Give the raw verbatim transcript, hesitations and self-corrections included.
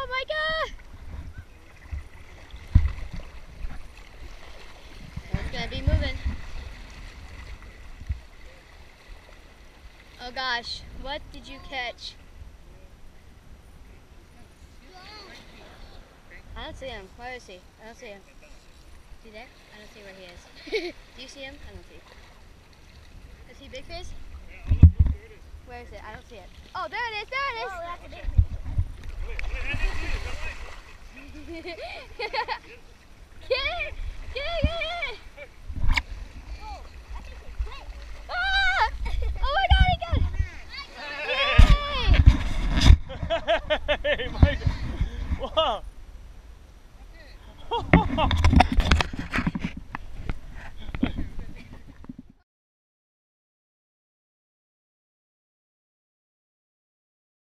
Micah! It's gonna be moving. Oh gosh, what did you catch? I don't see him. Where is he? I don't see him. Is he there? I don't see where he is. Do you see him? I don't see him. Is he big fish? Where is it? I don't see it. Oh, there it is! There it is! Oh, that's a big fish. Get it! Get it! Get it! Get it!